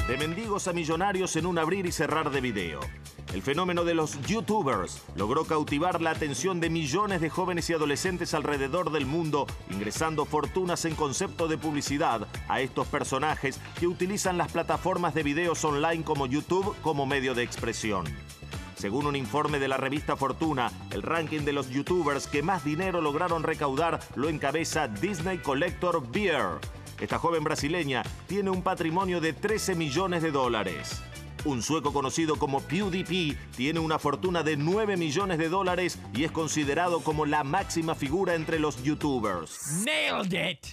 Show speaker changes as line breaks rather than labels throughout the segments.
De mendigos a millonarios en un abrir y cerrar de video. El fenómeno de los YouTubers logró cautivar la atención de millones de jóvenes y adolescentes alrededor del mundo, ingresando fortunas en concepto de publicidad a estos personajes que utilizan las plataformas de videos online como YouTube como medio de expresión. Según un informe de la revista Fortuna, el ranking de los YouTubers que más dinero lograron recaudar lo encabeza Disney Collector Beer. Esta joven brasileña tiene un patrimonio de 13 millones de dólares. Un sueco conocido como PewDiePie tiene una fortuna de 9 millones de dólares y es considerado como la máxima figura entre los YouTubers.
Nailed it.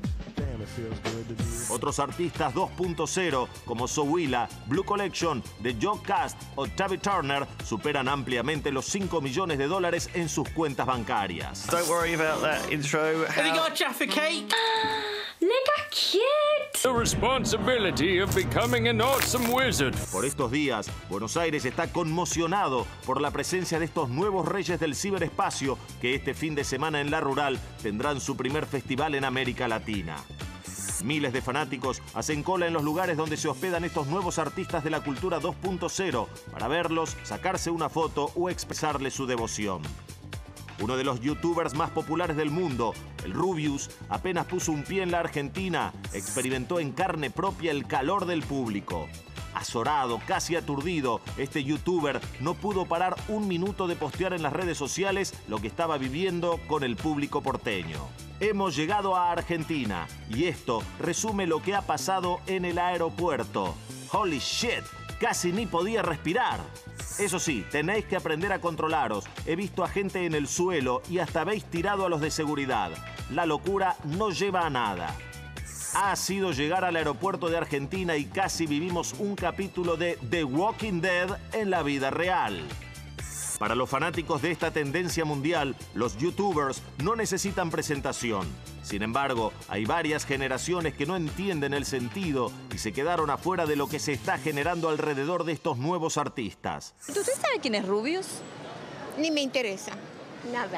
Otros artistas 2.0 como Sowila, Blue Collection, The Joe Cast o Tabby Turner superan ampliamente los 5 millones de dólares en sus cuentas bancarias.
Don't worry about that intro.
Have you got a Jaffa cake?
Look cute!
The responsibility of becoming an awesome wizard.
Por estos días, Buenos Aires está conmocionado por la presencia de estos nuevos reyes del ciberespacio que este fin de semana en La Rural tendrán su primer festival en América Latina. Miles de fanáticos hacen cola en los lugares donde se hospedan estos nuevos artistas de la cultura 2.0 para verlos, sacarse una foto o expresarles su devoción. Uno de los youtubers más populares del mundo, el Rubius, apenas puso un pie en la Argentina, experimentó en carne propia el calor del público. Azorado, casi aturdido, este youtuber no pudo parar un minuto de postear en las redes sociales lo que estaba viviendo con el público porteño. Hemos llegado a Argentina y esto resume lo que ha pasado en el aeropuerto. ¡Holy shit! Casi ni podía respirar. Eso sí, tenéis que aprender a controlaros. He visto a gente en el suelo y hasta habéis tirado a los de seguridad. La locura no lleva a nada. Ha sido llegar al aeropuerto de Argentina y casi vivimos un capítulo de The Walking Dead en la vida real. Para los fanáticos de esta tendencia mundial, los YouTubers no necesitan presentación. Sin embargo, hay varias generaciones que no entienden el sentido y se quedaron afuera de lo que se está generando alrededor de estos nuevos artistas.
¿Usted sabe quién es Rubius?
Ni me interesa. Nada.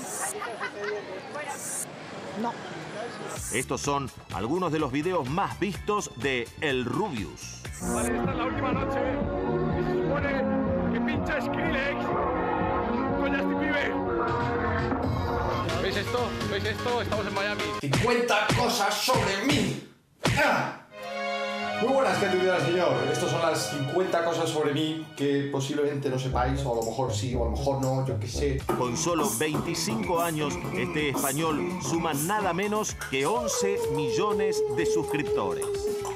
No.
Estos son algunos de los videos más vistos de El Rubius.
Vale, esta es la última noche. Y se supone que pincha Skrillex con Justin Bieber. ¿Veis esto? ¿Veis esto? Estamos en Miami.
50 cosas sobre mí. ¡Ah! Muy buenas, querido señor. Estas son las 50 cosas sobre mí que posiblemente no sepáis, o a lo mejor sí, o a lo mejor no, yo qué sé.
Con solo 25 años, este español suma nada menos que 11 millones de suscriptores.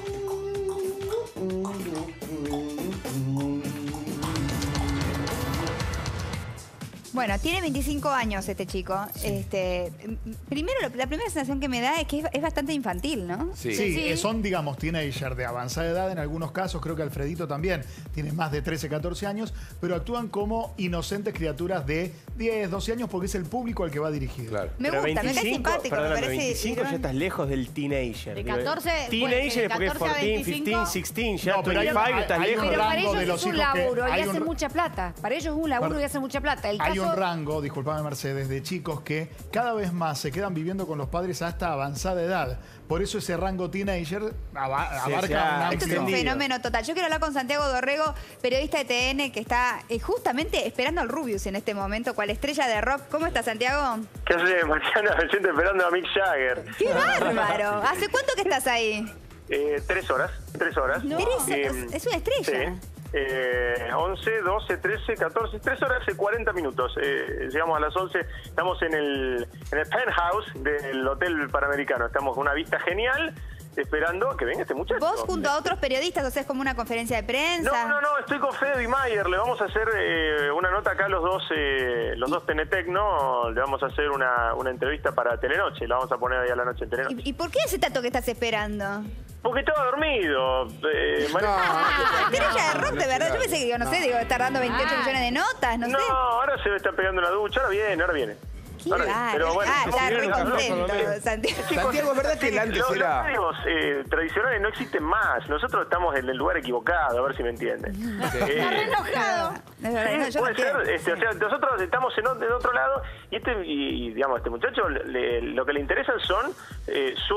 Bueno, tiene 25 años este chico. Primero, la primera sensación que me da es que es bastante infantil, ¿no?
Sí, son, digamos, teenagers de avanzada edad en algunos casos. Creo que Alfredito también tiene más de 13, 14 años, pero actúan como inocentes criaturas de 10, 12 años porque es el público al que va dirigido.
Claro.
Me gusta, 25, me cae simpático.
Perdóname,
me parece
25 ya estás lejos del teenager.
De 14...
Teenager es porque es 14, 15, 16, ya no, pero 25 estás lejos.
Pero para ellos es un laburo y
hacen
mucha plata. Para ellos es un laburo y hacen mucha plata.
Hay un rango, disculpame Mercedes, de chicos que cada vez más se quedan viviendo con los padres hasta avanzada edad. Por eso ese rango teenager abarca
Esto es un fenómeno total. Yo quiero hablar con Santiago Dorrego, periodista de TN, que está justamente esperando al Rubius en este momento, cual estrella de rock. ¿Cómo está, Santiago?
¿Qué haces? Mañana me siento esperando a Mick Jagger.
¡Qué bárbaro! ¿Hace cuánto que estás ahí?
3 horas. 3 horas.
No. Es una estrella.
Sí. 11, 12, 13, 14, 3 horas y 40 minutos. Llegamos a las 11, estamos en el penthouse del Hotel Panamericano. Estamos con una vista genial, esperando que venga este muchacho.
¿Vos junto a otros periodistas, o sea, es como una conferencia de prensa?
No, estoy con Fede Mayer. Le vamos a hacer una nota acá los dos TNTEC, ¿no? Le vamos a hacer una entrevista para Telenoche. La vamos a poner ahí a la noche en Telenoche.
¿Y por qué hace tanto que estás esperando?
Porque estaba dormido.
Estrella de rock, de verdad. Yo pensé que, estar dando 28 millones de notas, no sé.
No, ahora se está pegando una ducha. Ahora viene.
Qué pero bueno, está re contento, Santiago.
Santiago, es verdad que el antes era...
Los medios tradicionales no existen más. Nosotros estamos en el lugar equivocado, a ver si me entienden.
Está re enojado.
Puede ser. O sea, nosotros estamos en otro lado y digamos, este muchacho lo que le interesan son sus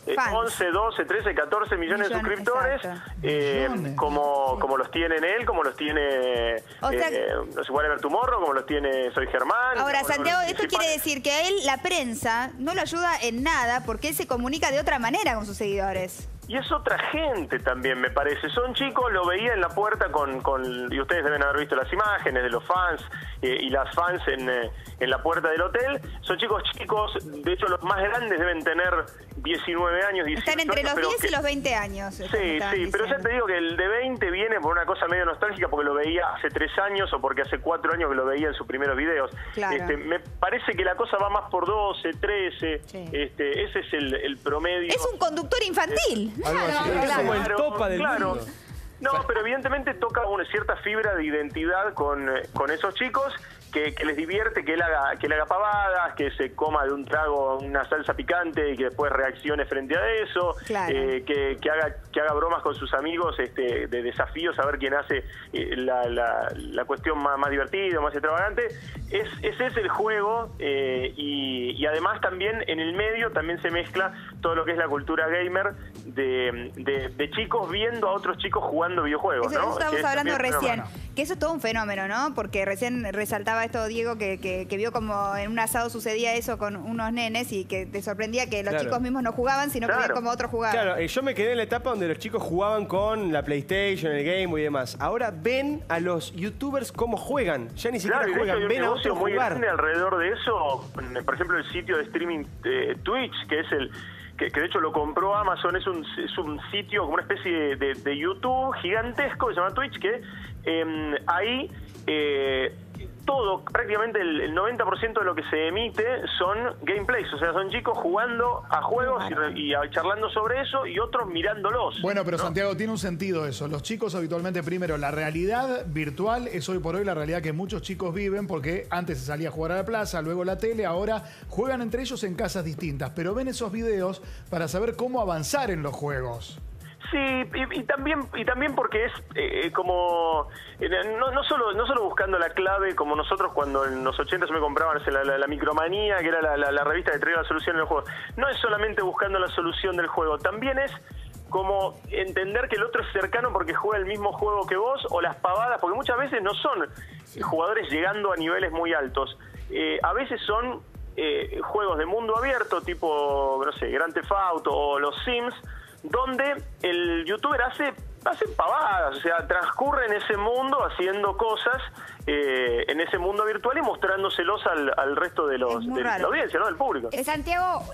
11, 12, 13, 14 millones de suscriptores, como los tiene él, como los tiene
O sea,
no sé, Whatever Tomorrow, como los tiene Soy Germán.
Ahora, Santiago, esto quiere decir que a él la prensa no lo ayuda en nada porque él se comunica de otra manera con sus seguidores.
Y es otra gente también, me parece. Son chicos, lo veía en la puerta y ustedes deben haber visto las imágenes de los fans y las fans en la puerta del hotel. Son chicos, de hecho los más grandes deben tener 19 años, 18
Están entre
años,
los 10 y los 20 años.
Sí, pero ya te digo que el de 20 viene por una cosa medio nostálgica porque lo veía hace 3 años o porque hace 4 años que lo veía en sus primeros videos.
Claro.
Me parece que la cosa va más por 12, 13, ese es el promedio.
Es un conductor infantil.
Es como el topa del mundo.
No, pero evidentemente toca una cierta fibra de identidad con esos chicos que les divierte que él haga pavadas, que se coma de un trago una salsa picante y que después reaccione frente a eso,
claro.
que haga bromas con sus amigos de desafíos a ver quién hace la cuestión más divertida, más extravagante. Ese es el juego y además también en el medio también se mezcla todo lo que es la cultura gamer de chicos viendo a otros chicos jugando videojuegos,
eso,
¿no?
Eso estábamos hablando recién, que eso es todo un fenómeno, ¿no? Porque recién resaltaba esto Diego, que vio como en un asado sucedía eso con unos nenes y que te sorprendía que los chicos mismos no jugaban, sino que veían como otros jugaban.
Claro, yo me quedé en la etapa donde los chicos jugaban con la PlayStation, el Game Boy y demás. Ahora ven a los youtubers cómo juegan. Ya ni siquiera juegan, ven a otros
muy
jugar.
grande alrededor de eso. Por ejemplo, el sitio de streaming Twitch, que es que de hecho lo compró Amazon, es un sitio como una especie de YouTube gigantesco que se llama Twitch, que ahí todo, prácticamente el 90% de lo que se emite son gameplays, o sea, son chicos jugando a juegos y charlando sobre eso y otros mirándolos.
Bueno, pero
¿no?
Santiago, tiene un sentido eso. Los chicos habitualmente, primero, la realidad virtual es hoy por hoy la realidad que muchos chicos viven porque antes se salía a jugar a la plaza, luego la tele, ahora juegan entre ellos en casas distintas, pero ven esos videos para saber cómo avanzar en los juegos.
Sí, y también porque es como no solo buscando la clave como nosotros cuando en los 80 se me compraban la Micromanía, que era la revista que traía la solución del juego. No es solamente buscando la solución del juego, también es como entender que el otro es cercano porque juega el mismo juego que vos, o las pavadas, porque muchas veces no son jugadores llegando a niveles muy altos. A veces son juegos de mundo abierto, tipo, no sé, Grand Theft Auto o los Sims, donde el youtuber hace pavadas, o sea, transcurre en ese mundo haciendo cosas en ese mundo virtual y mostrándoselos al resto de la audiencia, ¿no? Del público.
Santiago,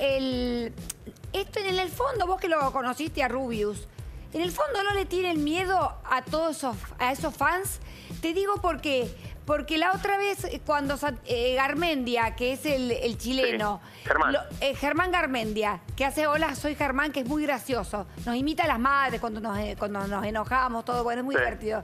esto en el fondo, vos que lo conociste a Rubius, en el fondo no le tienen miedo a todos esos fans. Te digo porque la otra vez cuando Garmendia, que es el chileno,
sí,
Germán Garmendia, que hace hola, soy Germán, que es muy gracioso, nos imita a las madres cuando nos enojamos, todo, bueno, es muy divertido.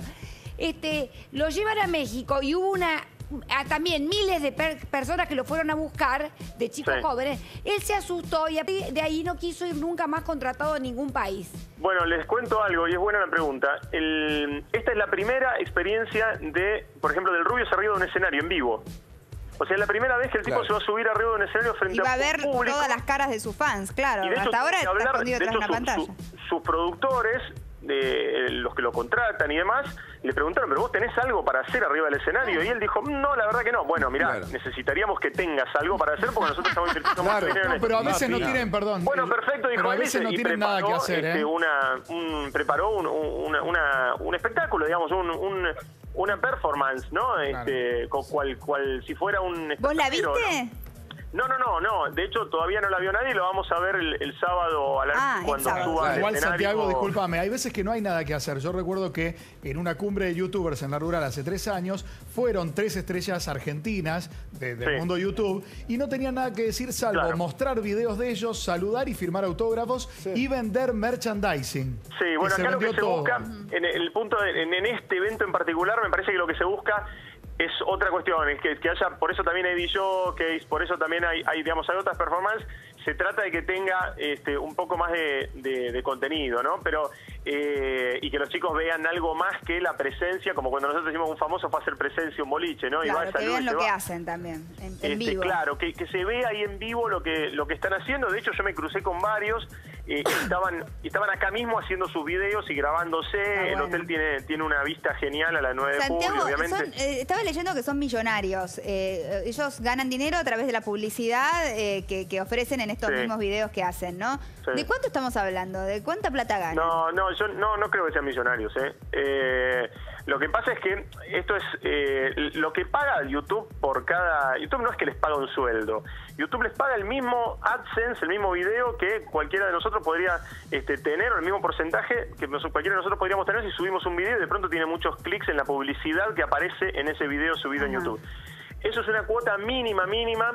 Lo llevan a México y hubo también miles de personas que lo fueron a buscar, de chicos jóvenes. Él se asustó y de ahí no quiso ir nunca más contratado en ningún país.
Bueno, les cuento algo y es buena la pregunta. Esta es la primera experiencia por ejemplo, del Rubius arriba de un escenario en vivo. O sea, es la primera vez que el tipo se va a subir arriba de un escenario frente a un público.
Y va a ver todas las caras de sus fans, claro.
Y de hecho,
hasta ahora está escondido tras una pantalla.
Sus productores, los que lo contratan y demás, le preguntaron, ¿pero vos tenés algo para hacer arriba del escenario? Y él dijo, no, la verdad que no. Bueno, mirá, necesitaríamos que tengas algo para hacer porque nosotros estamos invirtiendo mucho dinero en esto.
Pero a veces no tienen, perdón.
Bueno, perfecto, dijo
pero a
él,
veces no tienen nada que hacer,
preparó un espectáculo, digamos, una performance, ¿no? Cual si fuera un...
¿Vos la viste?
No. De hecho, todavía no la vio nadie y lo vamos a ver el sábado cuando suba al
Igual,
escenario.
Santiago, discúlpame, hay veces que no hay nada que hacer. Yo recuerdo que en una cumbre de youtubers en la rural hace 3 años fueron 3 estrellas argentinas del mundo YouTube y no tenían nada que decir salvo mostrar videos de ellos, saludar y firmar autógrafos y vender merchandising.
Sí, bueno, acá lo que se busca, en el punto en este evento en particular, me parece que lo que se busca es otra cuestión, es que haya, por eso también hay DJs, por eso también hay otras performances. Se trata de que tenga un poco más de contenido, ¿no? Pero y que los chicos vean algo más que la presencia, como cuando nosotros decimos un famoso fue a hacer presencia, un boliche, ¿no?
Claro,
y va,
que vean lo que hacen también, en vivo.
Claro, que se vea ahí en vivo lo que están haciendo. De hecho, yo me crucé con varios estaban acá mismo haciendo sus videos y grabándose. El hotel tiene una vista genial a las 9 de julio, obviamente.
Estaba leyendo que son millonarios. Ellos ganan dinero a través de la publicidad que ofrecen en estos mismos videos que hacen, ¿no?
Sí.
¿De cuánto estamos hablando? ¿De cuánta plata ganan?
Yo no creo que sean millonarios, Lo que pasa es que esto es lo que paga YouTube por cada... YouTube no es que les paga un sueldo. YouTube les paga el mismo AdSense, el mismo video que cualquiera de nosotros podría tener, o el mismo porcentaje que cualquiera de nosotros podríamos tener si subimos un video y de pronto tiene muchos clics en la publicidad que aparece en ese video subido en YouTube. Eso es una cuota mínima,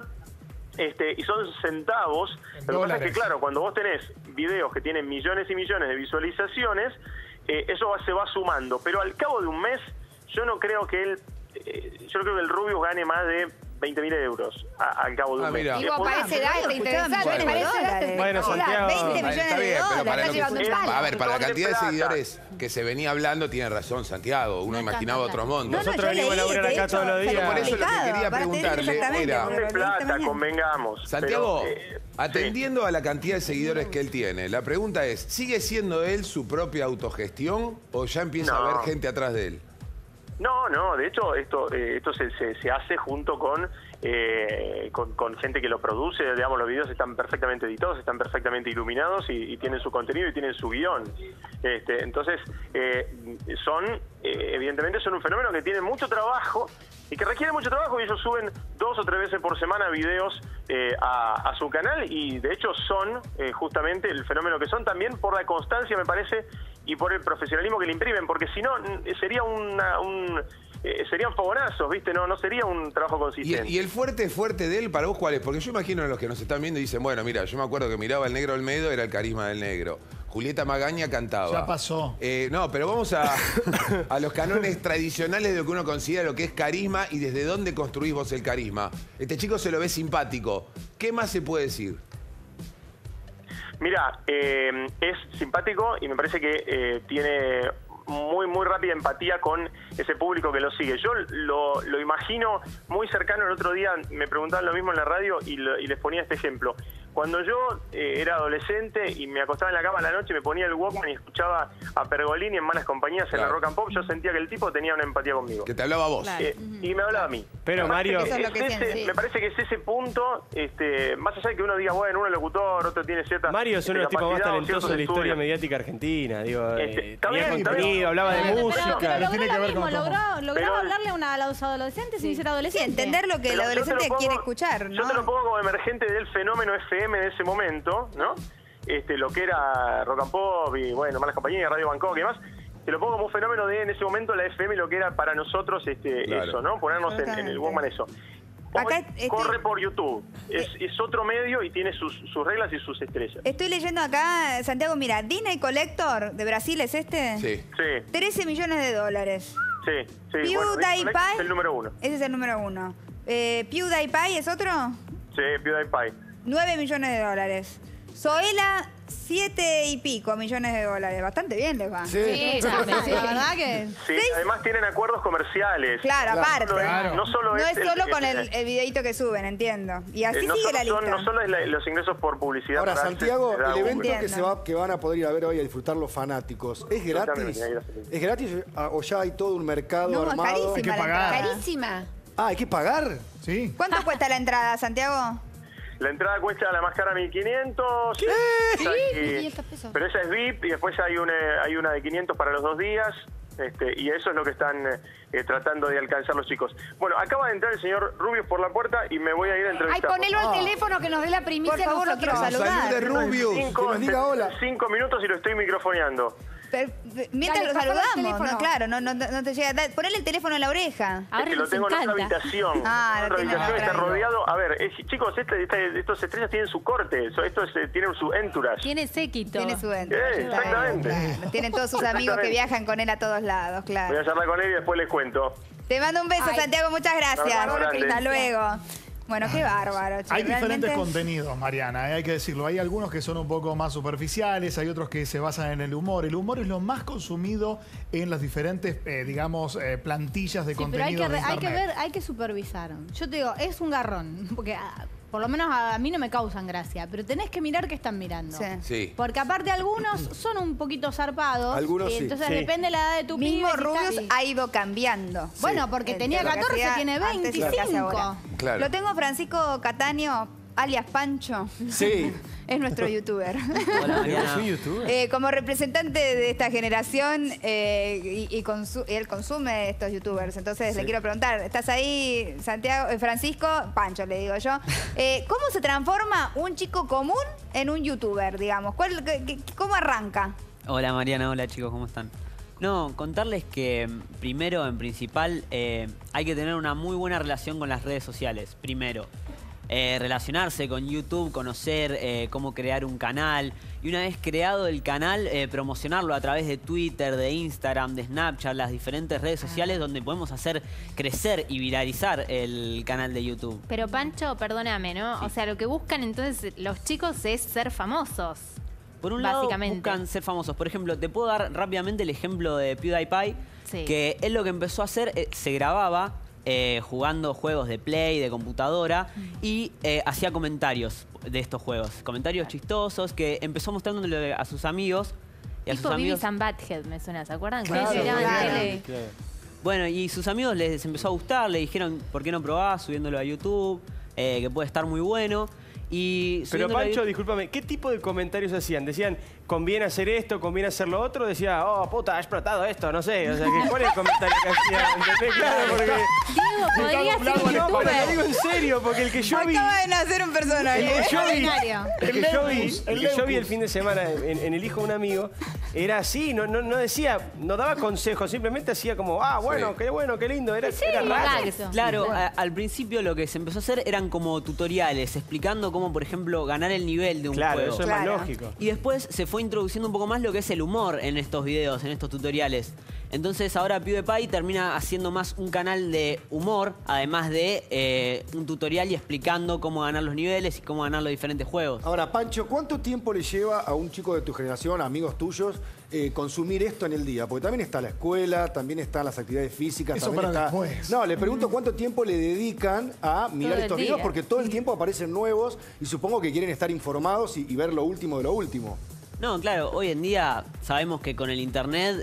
y son centavos. Lo que pasa es que, claro, cuando vos tenés videos que tienen millones y millones de visualizaciones, eso se va sumando. Pero al cabo de un mes, yo no creo que el Rubius gane más de 20.000 euros al cabo de un mes.
Digo, parece edad interesante.
Bueno, Santiago,
20 millones
está bien,
de
pero
dólares.
para
Está llevando un palo.
a ver, para la cantidad de
plata.
seguidores que se venía hablando, tiene razón Santiago. Uno imaginaba otros montos.
Nosotros venimos a laburar acá todos los días.
Por eso lo que quería preguntarle era...
De plata, convengamos.
Santiago,
Pero,
atendiendo a la cantidad de seguidores que él tiene, la pregunta es, ¿sigue siendo él su propia autogestión o ya empieza a haber gente atrás de él?
No, de hecho esto se hace junto con gente que lo produce. Digamos, los videos están perfectamente editados, están perfectamente iluminados y tienen su contenido y tienen su guión. Entonces, evidentemente son un fenómeno que tiene mucho trabajo y que requiere mucho trabajo, y ellos suben 2 o 3 veces por semana videos a su canal, y de hecho son justamente el fenómeno que son también por la constancia, me parece, y por el profesionalismo que le imprimen, porque si no sería serían fogonazos, ¿viste? No sería un trabajo consistente.
¿Y el fuerte de él para vos cuál es? Porque yo imagino a los que nos están viendo y dicen, bueno, mira, yo me acuerdo que miraba al Negro Olmedo, era el carisma del negro. Julieta Magaña cantaba.
Ya pasó.
No, pero vamos a los canones tradicionales de lo que uno considera lo que es carisma y desde dónde construís vos el carisma. Este chico se lo ve simpático. ¿Qué más se puede decir?
Mira, es simpático y me parece que tiene muy rápida empatía con ese público que lo sigue. Yo lo imagino muy cercano. El otro día me preguntaban lo mismo en la radio y les ponía este ejemplo. Cuando yo era adolescente y me acostaba en la cama a la noche, me ponía el Walkman y escuchaba a Pergolini en Malas Compañías en la Rock and Pop, yo sentía que el tipo tenía una empatía conmigo.
Que te hablaba a vos.
Claro.
Y me hablaba a mí.
Pero Mario...
Me parece que es ese punto, más allá de que uno diga, bueno, uno es locutor, otro tiene cierta...
Mario es uno de los tipos más talentosos de la historia mediática argentina. Digo, tenía contenido, hablaba de música.
Pero tiene que ver con
logró hablarle a los adolescentes sin ser adolescente.
Sí, entender lo que el adolescente quiere escuchar, ¿no?
Yo te lo pongo como emergente del fenómeno FM de ese momento, ¿no? Lo que era Rock and Pop y, bueno, Malas Compañías, Radio Bangkok y demás. Te lo pongo como un fenómeno de, en ese momento, la FM, lo que era para nosotros eso, ¿no? Ponernos en el Walkman eso.
Acá
corre por YouTube. Es otro medio y tiene sus reglas y sus estrellas.
Estoy leyendo acá, Santiago, mira, Disney Collector de Brasil, ¿es este?
Sí.
13 millones de dólares.
Sí.
PewDiePie
es el número 1.
Ese es el número 1. PewDiePie es otro.
Sí, PewDiePie.
9 millones de dólares. Zoela, 7 y pico millones de dólares. Bastante bien les va.
Sí, la verdad que...
Sí, además tienen acuerdos comerciales.
Claro, aparte.
No solo
es solo con el videito que suben, entiendo. Y así sigue la lista.
No solo es los ingresos por publicidad.
Ahora, Santiago, el evento
que
van a poder ir a ver hoy a disfrutar los fanáticos, ¿es gratis? ¿Es gratis o ya hay todo un mercado armado?
Hay que pagar.
Carísima.
Ah, ¿hay que pagar?
Sí.
¿Cuánto cuesta la entrada, Santiago?
La entrada cuesta la más cara 1.500.
¿Qué? Sí, 1.500 pesos.
Pero esa es VIP y después hay una de 500 para los 2 días. Y eso es lo que están tratando de alcanzar los chicos. Bueno, acaba de entrar el señor Rubius por la puerta y me voy a ir a entrevistar.
Ay, ponelo al teléfono que nos dé la primicia.
Por favor, lo quiero saludar.
Salud de Rubius.
Que nos diga hola.
5 minutos y lo estoy microfoneando.
Pero, mientras
Dale,
lo saludamos,
no,
claro, no te llega. Ponele el teléfono en la oreja.
Es que lo tengo en otra habitación.
Lo tiene en otra
Está rodeado. A ver, chicos, estos estrellas tienen su corte. Estos tienen su entourage.
Tiene séquito.
Tiene su entourage.
Exactamente.
Tienen todos sus amigos que viajan con él a todos lados, claro.
Voy a charlar con él y después les cuento.
Te mando un beso, Santiago, muchas gracias. Hasta luego. Bueno, qué bárbaro.
Hay diferentes contenidos, Mariana, hay que decirlo. Hay algunos que son un poco más superficiales, hay otros que se basan en el humor. El humor es lo más consumido en las diferentes, plantillas de contenido de Internet.
Hay que supervisar. Yo te digo, es un garrón, porque por lo menos a mí no me causan gracia, pero tenés que mirar qué están mirando.
Sí.
Porque aparte algunos son un poquito zarpados.
Algunos
y
sí.
entonces depende de la edad de tu pibe.
Mismo Rubius ha ido cambiando.
Bueno, porque tenía 14, tiene 25.
Claro.
Lo tengo Francisco Cataño, alias Pancho.
Sí.
Es nuestro youtuber.
Hola, Mariana. ¿Soy youtuber?
Como representante de esta generación, él consume estos youtubers. Entonces le quiero preguntar, ¿estás ahí, Santiago, Francisco? Pancho, le digo yo. ¿Cómo se transforma un chico común en un youtuber, digamos? ¿Cómo arranca?
Hola Mariana, hola chicos, ¿cómo están? No, contarles que primero, en principal, hay que tener una muy buena relación con las redes sociales. Primero, relacionarse con YouTube, conocer cómo crear un canal. Y una vez creado el canal, promocionarlo a través de Twitter, de Instagram, de Snapchat, las diferentes redes sociales donde podemos hacer crecer y viralizar el canal de YouTube.
Pero Pancho, perdóname, ¿no? Sí. O sea, lo que buscan entonces los chicos es ser famosos.
Por un lado, buscan ser famosos. Por ejemplo, te puedo dar rápidamente el ejemplo de PewDiePie, que él lo que empezó a hacer, se grababa jugando juegos de Play, de computadora, y hacía comentarios de estos juegos. Comentarios chistosos que empezó mostrándole a sus amigos. Y a sus amigos...
Beavis and Butthead, me suena, ¿se acuerdan?
Claro,
que
claro. Bueno, y sus amigos les empezó a gustar, le dijeron, ¿por qué no probás subiéndolo a YouTube? Que puede estar muy bueno. Y
pero Pancho, discúlpame, ¿qué tipo de comentarios hacían? Decían, conviene hacer esto, conviene hacer lo otro. Decía, oh, puta, ha explotado esto, no sé. O sea, ¿cuál es el comentario que hacían? ¿Entendés? Claro, porque...
Diego, podría ser un
no,
youtuber.
pero lo digo en serio, porque el que yo vi...
Acaba de nacer un personaje.
El que yo vi el fin de semana en el hijo de un amigo, era así, no decía, no daba consejos, simplemente hacía como, bueno, qué lindo, era raro.
Claro, al principio lo que se empezó a hacer eran como tutoriales, explicando cómo, por ejemplo, ganar el nivel de un juego.
Claro, eso es más lógico.
Y después se fue introduciendo un poco más lo que es el humor en estos videos, en estos tutoriales. Entonces ahora PewDiePie termina haciendo más un canal de humor, además de un tutorial y explicando cómo ganar los niveles y cómo ganar los diferentes juegos.
Ahora, Pancho, ¿cuánto tiempo le lleva a un chico de tu generación, amigos tuyos, consumir esto en el día? Porque también está la escuela, también están las actividades físicas.
Eso
también
para
está...
después.
No, le pregunto cuánto tiempo le dedican a mirar
Todo
estos
el
videos,
día.
porque todo el tiempo aparecen nuevos y supongo que quieren estar informados y ver lo último de lo último.
No, claro, hoy en día sabemos que con el internet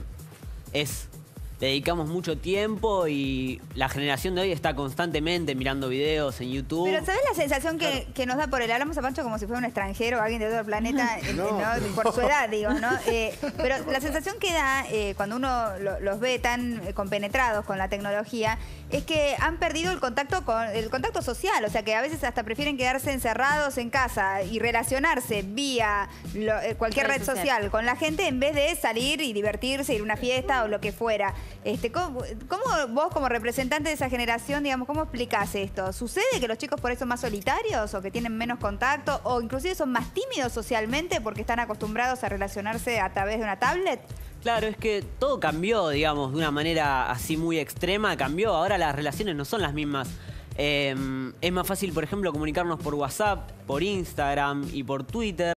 le dedicamos mucho tiempo y la generación de hoy está constantemente mirando videos en YouTube.
Pero ¿sabés la sensación que nos da por el hablamos a Pancho como si fuera un extranjero o alguien de otro planeta? ¿no? Por su edad, digo, ¿no? Pero la sensación que da cuando uno los ve tan compenetrados con la tecnología es que han perdido el contacto social. O sea, que a veces hasta prefieren quedarse encerrados en casa y relacionarse vía cualquier red social con la gente en vez de salir y divertirse, ir a una fiesta o lo que fuera. ¿Cómo vos como representante de esa generación, digamos, cómo explicás esto? ¿Sucede que los chicos por eso son más solitarios o que tienen menos contacto o inclusive son más tímidos socialmente porque están acostumbrados a relacionarse a través de una tablet?
Claro, es que todo cambió, digamos, de una manera así muy extrema, cambió. Ahora las relaciones no son las mismas. Es más fácil, por ejemplo, comunicarnos por WhatsApp, por Instagram y por Twitter.